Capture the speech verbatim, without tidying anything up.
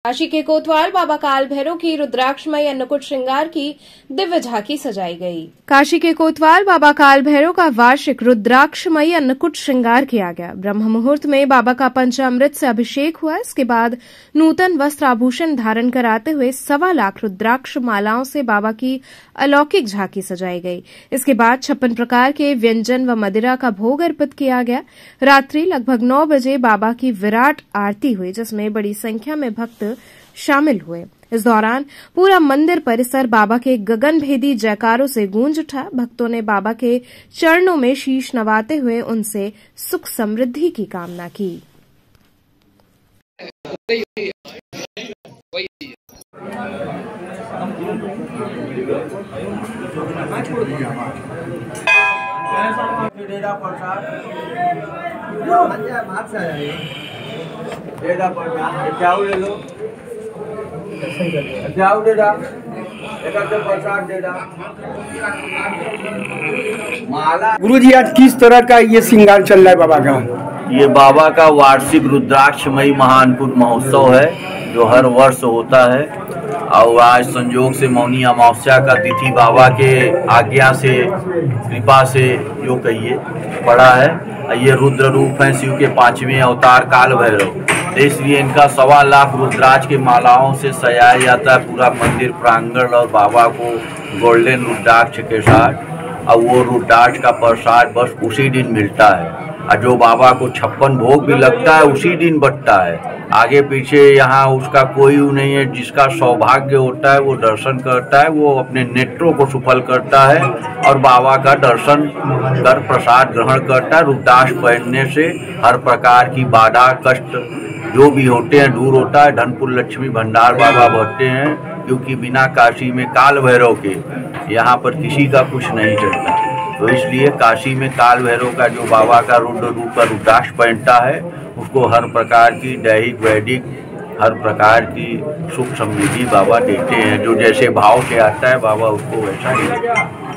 काशी के कोतवाल बाबा काल भैरव की रुद्राक्षमयी अन्नकूट श्रृंगार की दिव्य झांकी सजाई गई। काशी के कोतवाल बाबा काल भैरव का वार्षिक रुद्राक्षमयी अन्नकूट श्रृंगार किया गया। ब्रह्म मुहूर्त में बाबा का पंचामृत से अभिषेक हुआ। इसके बाद नूतन वस्त्र आभूषण धारण कराते हुए सवा लाख रुद्राक्ष मालाओं से बाबा की अलौकिक झांकी सजाई गई। इसके बाद छप्पन प्रकार के व्यंजन व मदिरा का भोग अर्पित किया गया। रात्रि लगभग नौ बजे बाबा की विराट आरती हुई, जिसमें बड़ी संख्या में भक्त शामिल हुए। इस दौरान पूरा मंदिर परिसर बाबा के गगनभेदी जयकारों से गूंज उठा। भक्तों ने बाबा के चरणों में शीश नवाते हुए उनसे सुख समृद्धि की कामना की। जाओ ले लो, जाओ दे दा, प्रसाद दे दा। माला। गुरुजी, आज किस तरह का ये श्रृंगार चल रहा है बाबा का? ये बाबा का वार्षिक रुद्राक्षमयी महाअन्नकूट महोत्सव है, जो हर वर्ष होता है। और आज संयोग से मौनी अमावस्या का तिथि बाबा के आज्ञा से, कृपा से जो कहिए पड़ा है। ये रुद्र रूप है शिव के पांचवें अवतार काल भैरव, इसलिए इनका सवा लाख रुद्राक्ष के मालाओं से सजाया जाता है पूरा मंदिर प्रांगण। और बाबा को गोल्डन रुद्राक्ष के साथ, और वो रुद्राक्ष का प्रसाद बस उसी दिन मिलता है। और जो बाबा को छप्पन भोग भी लगता है उसी दिन बटता है। आगे पीछे यहाँ उसका कोई नहीं है। जिसका सौभाग्य होता है वो दर्शन करता है, वो अपने नेत्रों को सुफल करता है और बाबा का दर्शन कर प्रसाद ग्रहण करता है। रुद्राक्ष पहनने से हर प्रकार की बाधा कष्ट जो भी होते हैं दूर होता है। धनपुर लक्ष्मी भंडार बाबा भरते हैं, क्योंकि बिना काशी में काल भैरव के यहाँ पर किसी का कुछ नहीं चलता। तो इसलिए काशी में काल भैरव का जो बाबा का रुद्र रूप का रुद्राक्ष पहनता है, उसको हर प्रकार की दैहिक वैदिक हर प्रकार की सुख समृद्धि बाबा देते हैं। जो जैसे भाव से आता है बाबा उसको वैसा ही